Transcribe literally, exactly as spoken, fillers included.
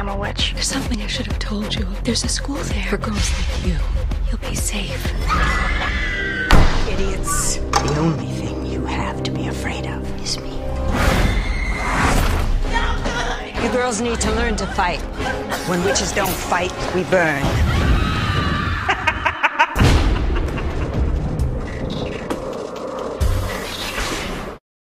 I'm a witch. There's something I should have told you. There's a school there for girls like you. You'll be safe. Idiots. The only thing you have to be afraid of is me. You girls need to learn to fight. When witches don't fight, we burn.